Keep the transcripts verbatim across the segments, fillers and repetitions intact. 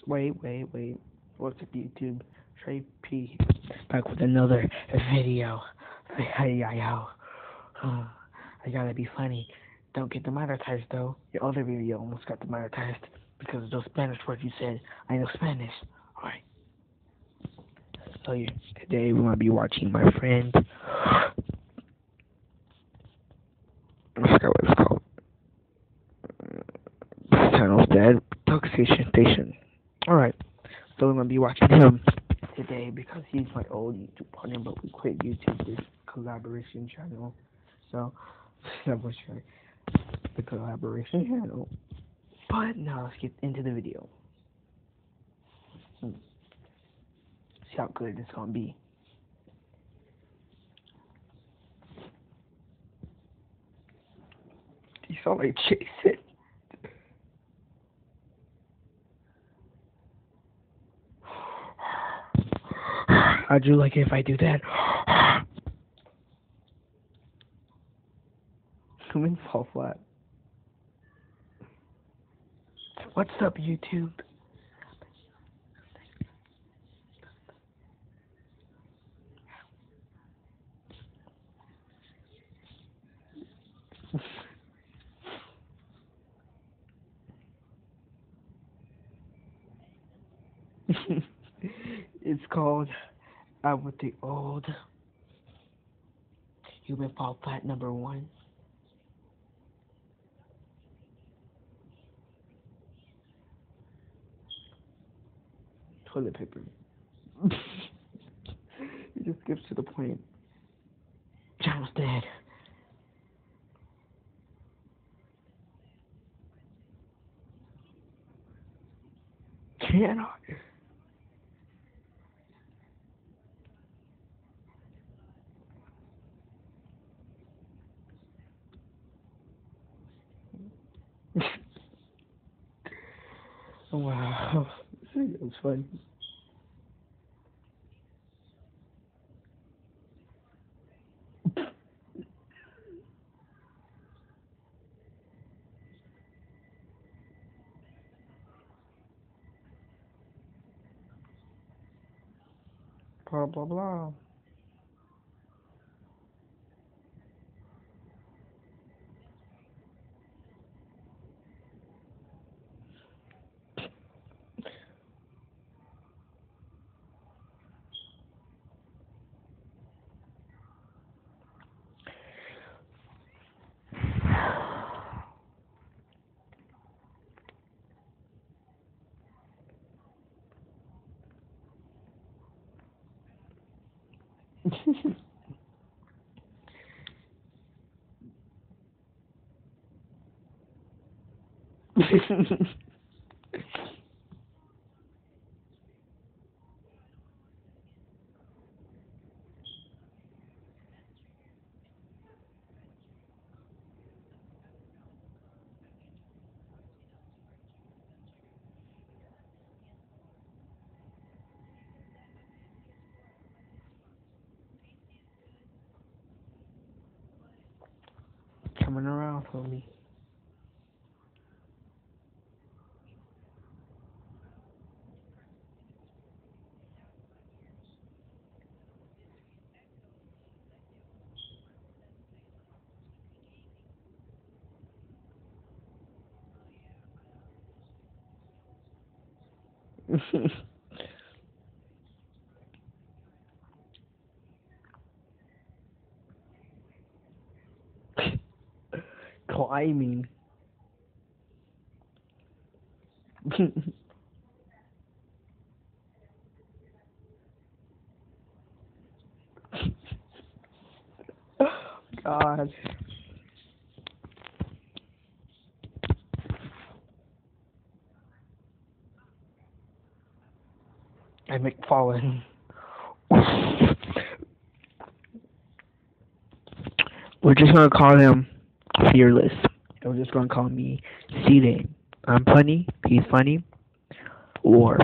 Wait, wait, wait. What's up, YouTube? Trey P. Back with another video. Hey, yo, yo. Uh, I gotta be funny. Don't get demonetized, though. Your other video almost got demonetized because of those Spanish words you said. I know Spanish. Alright. So, yeah, today we're gonna be watching my friend. I forgot what it's called. This channel's dead. Talk Station Station. Alright. So we're gonna be watching him today because he's my old YouTube partner, but we quit YouTube, this collaboration channel. So that was right, the collaboration channel. But now let's get into the video. Hmm. See how good it's gonna be. You sound like Jason. How'd you like it if I do that? Come in, fall flat. What's up, YouTube? It's called Out with the Old. Human Fall Flat number one. Toilet paper. He just skips to the point. Child's dead. Cannot. Wow. It was fun. Blah blah blah. Coming around for me. Climbing. God. I make fallen. We're just gonna call him Fearless. And we're just gonna call me C-Dane. I'm funny, he's funny, or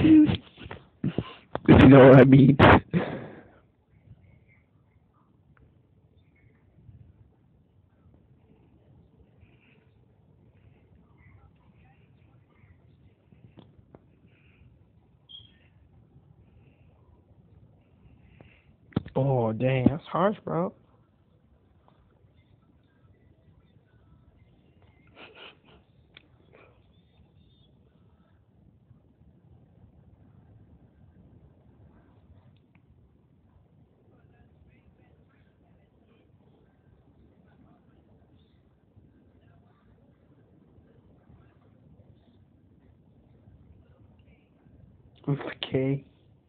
If you know what I mean. Oh, dang, that's harsh, bro. With K.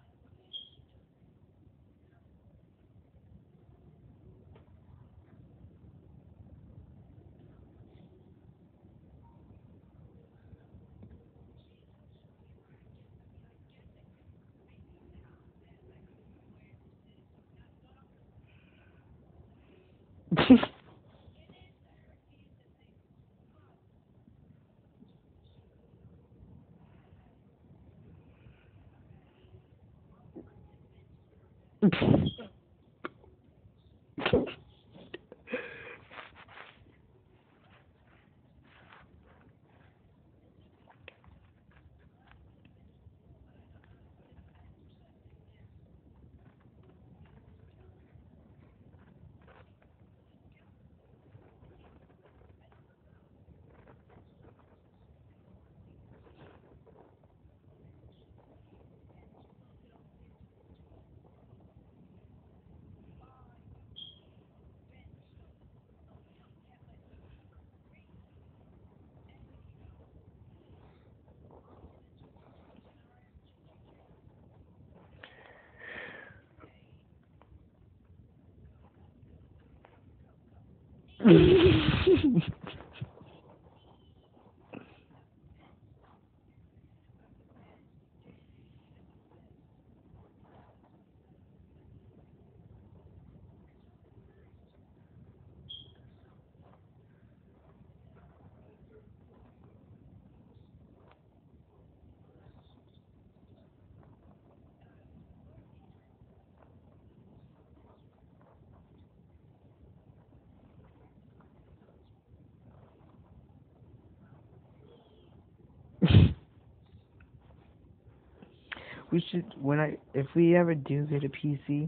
We should when I if we ever do get a P C,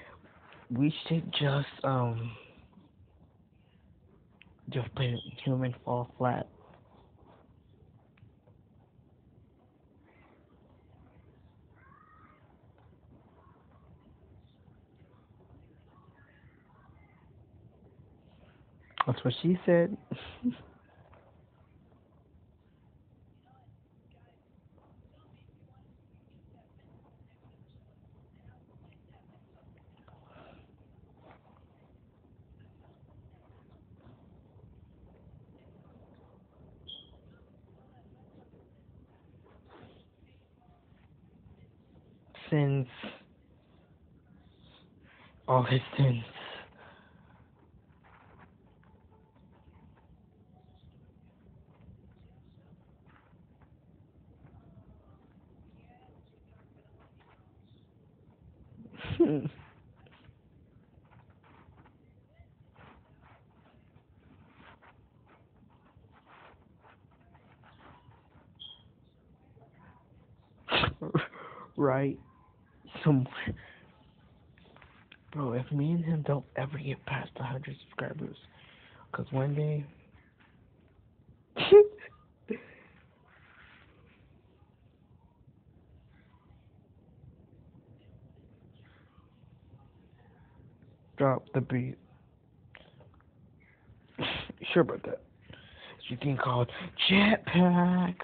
we should just um just play Human Fall Flat. That's what she said. Since all his sins. Right? Some bro. If me and him don't ever get past a hundred subscribers, cause one day. Drop the beat. Sure about that. It's a thing called jetpacks.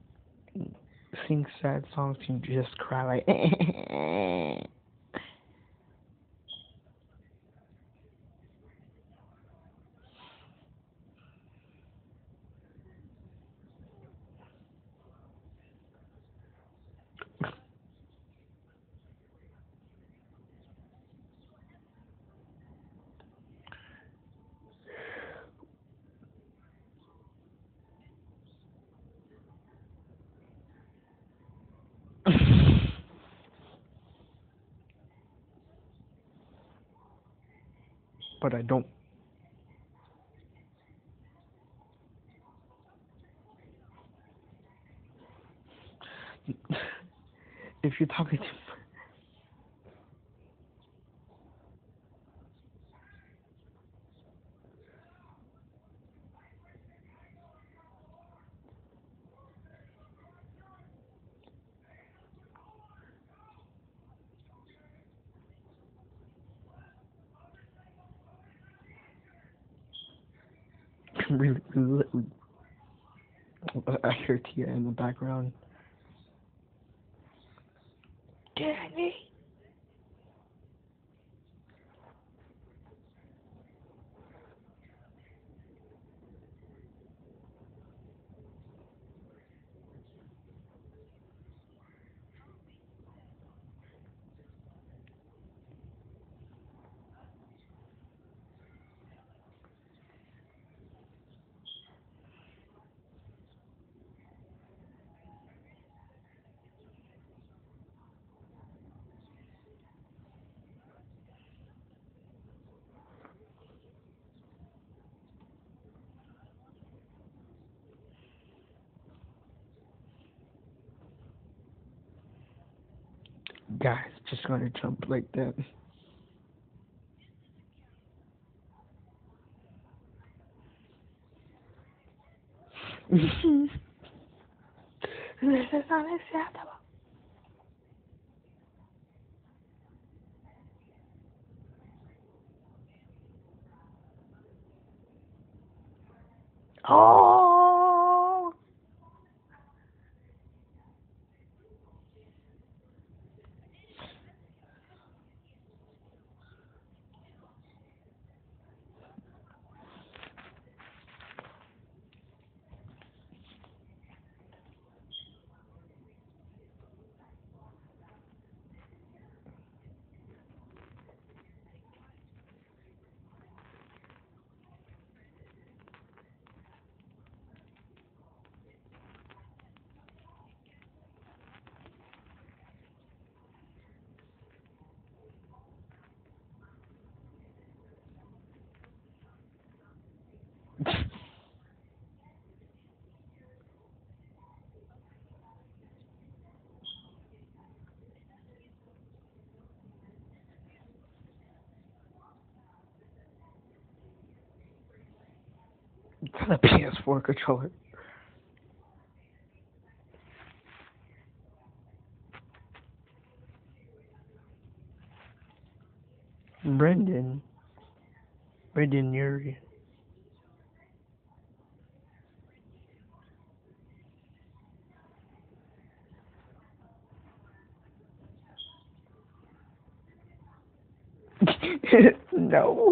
Sing sad songs and just cry like. but I don't. If you're talking to really, really, I hear Tia in the background. Danny. Guys, just gonna jump like that. This is unacceptable. Oh. Got a P S four controller. Brendan. Brendan Yuri. No.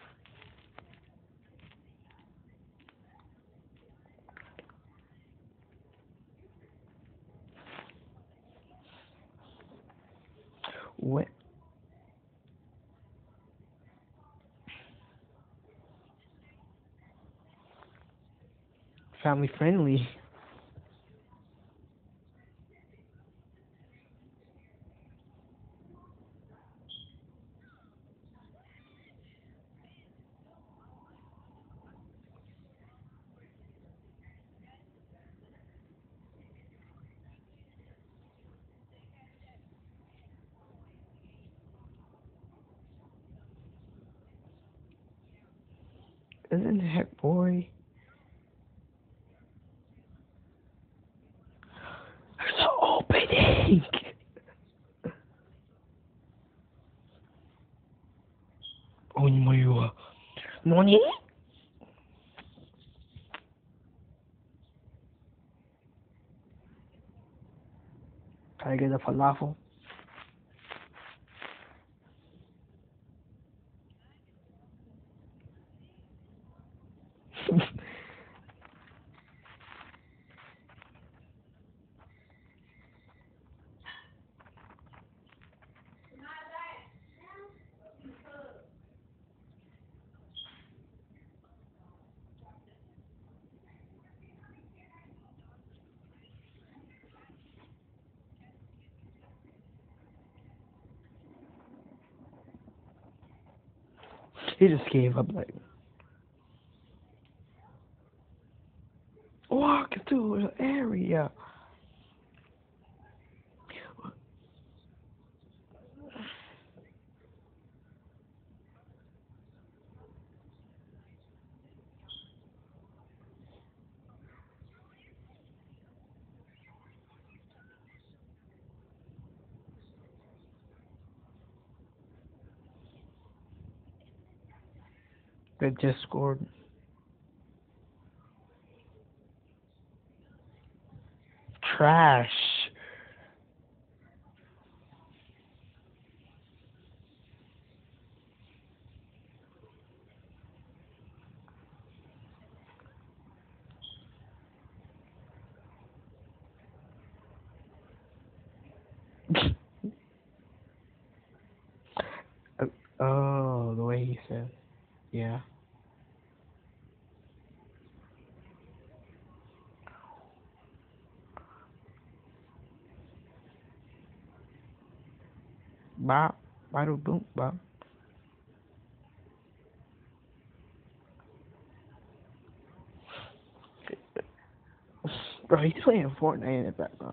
What? Family friendly. Isn't that boy? The opening. Oni moyua. Nani? Can I get a falafel? He just gave up, like, walk into the area. They just scored. Trash. Uh, oh, the way he said, yeah. Bop, bada boom, bop. Bro, he's playing Fortnite in the background.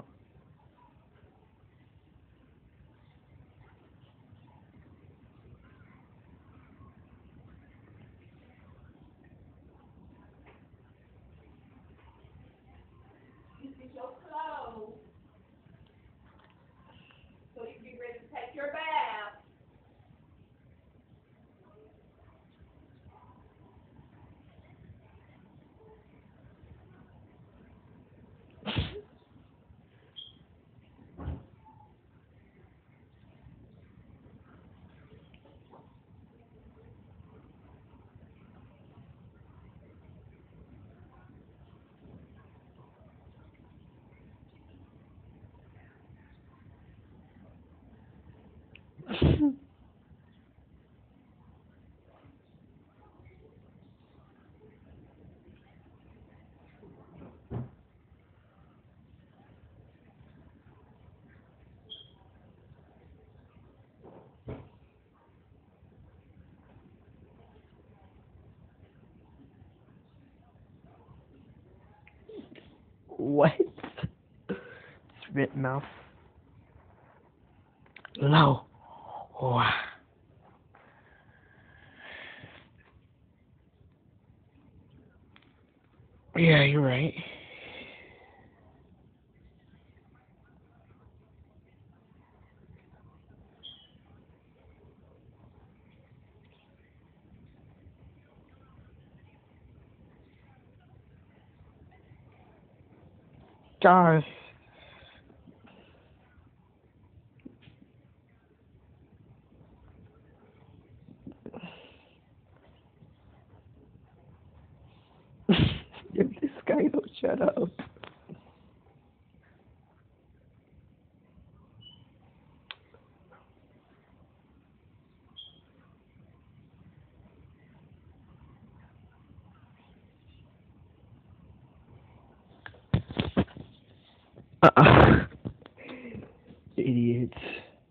What? Spit mouth. Low. Wow. Yeah, you're right. Guys. If this guy don't shut up. Uh-uh. Idiots.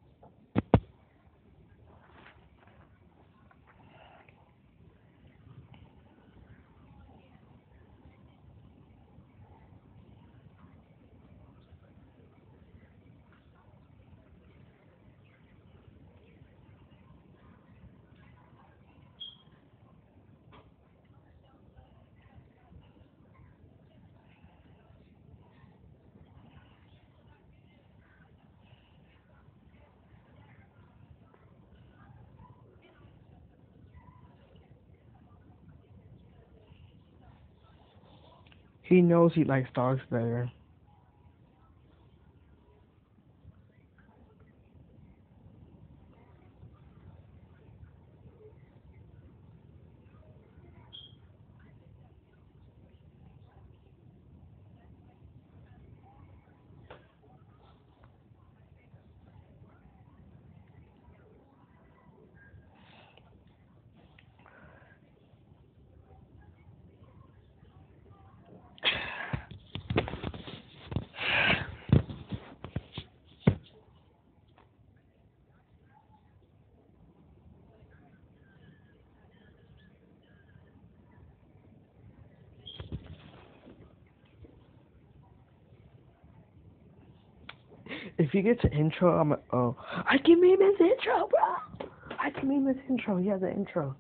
He knows he likes dogs better. If he gets an intro, I'm like, oh, I can meme his intro, bro. I can meme his intro. He has an intro.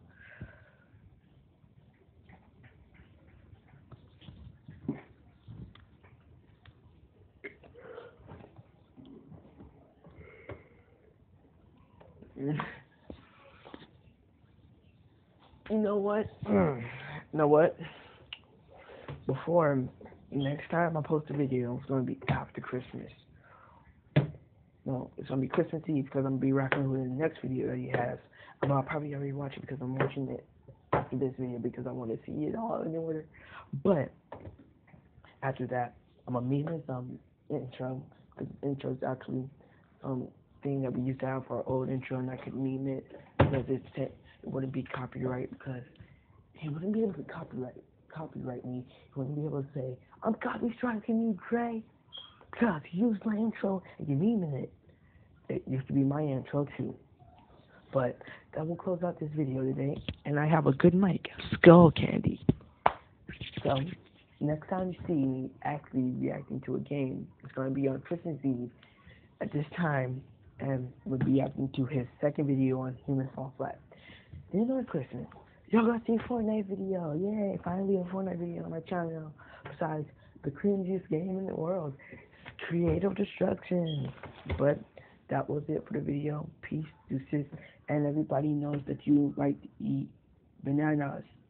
You know what? You know what? Before next time I post a video, it's gonna be after Christmas. No, it's gonna be Christmas Eve because I'm gonna be rocking with the next video that he has. I'm gonna probably already watch it because I'm watching it after this video because I want to see it all in order. But after that, I'm gonna meme his um intro because the intro is actually um thing that we used to have for our old intro, and I could meme it because it's it wouldn't be copyright because he wouldn't be able to copyright copyright me. He wouldn't be able to say I'm copy striking you, Dre. Cause you used my intro and you memeing it. It used to be my intro too. But that will close out this video today. And I have a good mic, Skull Candy. So next time you see me actually reacting to a game, it's gonna be on Christmas Eve at this time, and we'll be reacting to his second video on Human Fall Flat. Then on Christmas, y'all got to see a Fortnite video. Yay! Finally a Fortnite video on my channel. Besides the cringiest game in the world, Creative Destruction. But that was it for the video. Peace, deuces, and everybody knows that you like to eat bananas.